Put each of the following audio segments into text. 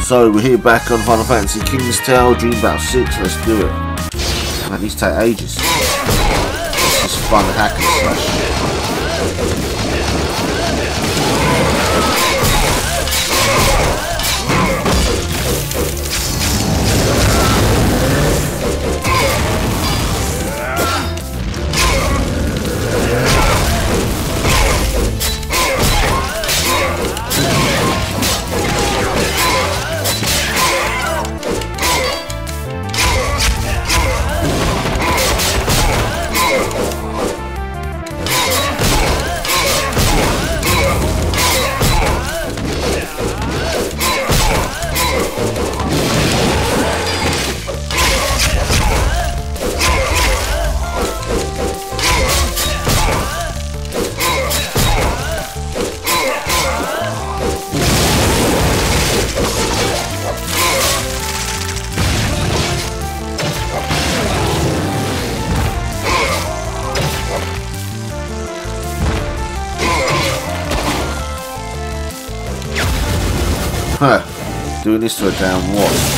So we're here back on Final Fantasy King's Tale Dream Battle 6. Let's do it. Man, these take ages. This is fun hack and slash. Doing this to a damn what?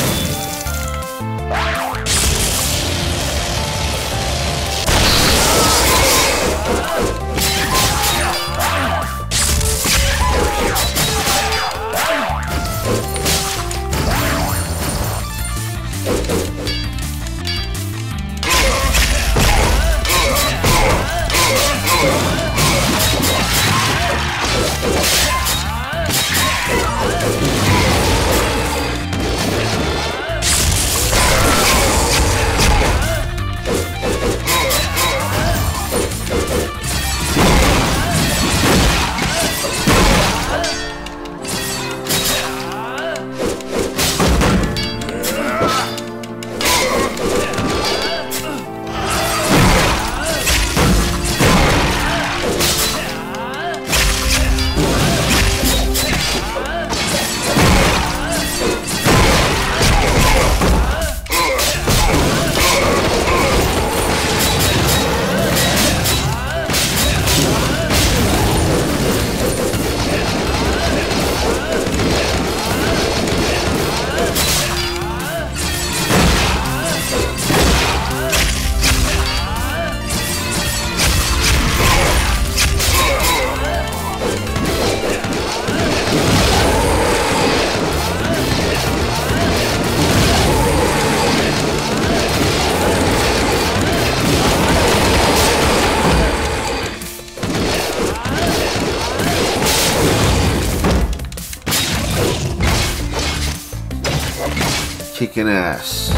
Kicking ass.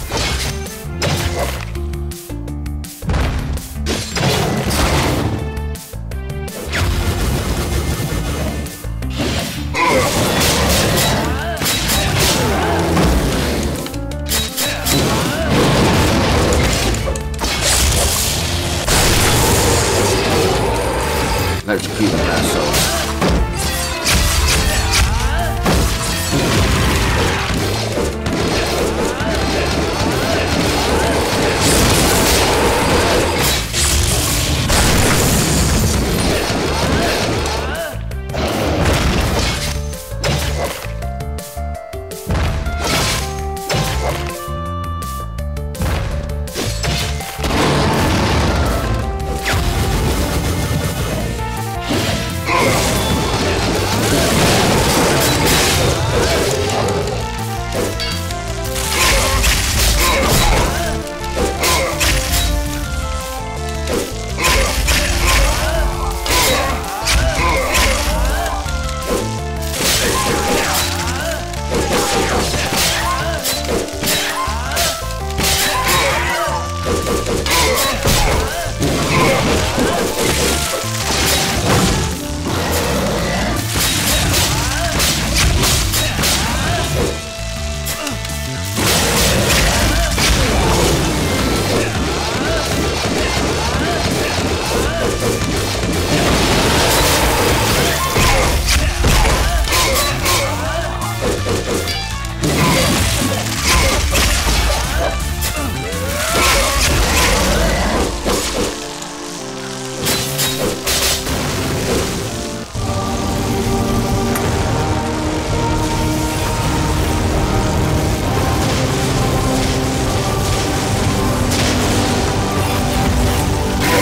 Electrocute the asshole.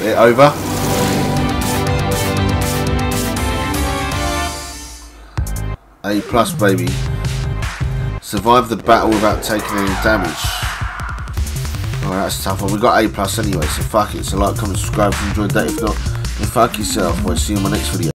it over. A+, baby. Survive the battle without taking any damage. Alright, that's a tough one. We got A+ anyway, so fuck it. So like, comment, subscribe if you enjoyed that. If not, then fuck yourself. We'll see you in my next video.